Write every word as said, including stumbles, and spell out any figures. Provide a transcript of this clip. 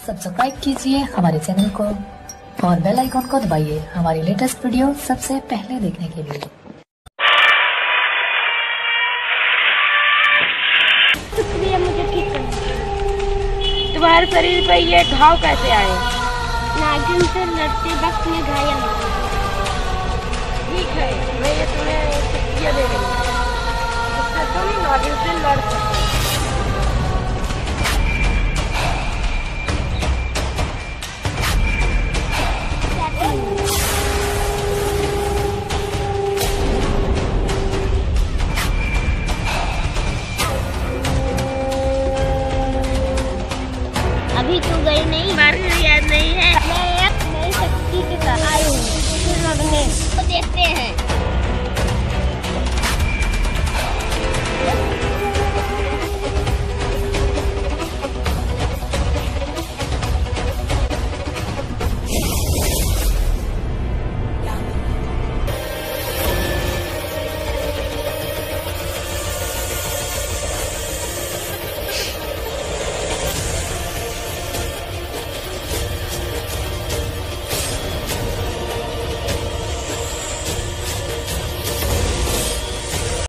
Subscribe कीजिए हमारे channel को और बेल आइकॉन को दबाइए हमारी लेटेस्ट वीडियो सबसे पहले देखने के लिए। शुक्रिया मुझे ठीक करने। तुम्हारे शरीर पे ये घाव कैसे आए? नागिन से लड़ते वक्त में घायल हुआ। ठीक है, मैं ये तुम्हें शुक्रिया दे रही हूँ, जिससे तुम नागिन से लड़ सको। अभी तो गई नहीं, बारे में याद नहीं है। मैं एक नई शक्ति के साथ आई हूँ। तो देखते हैं।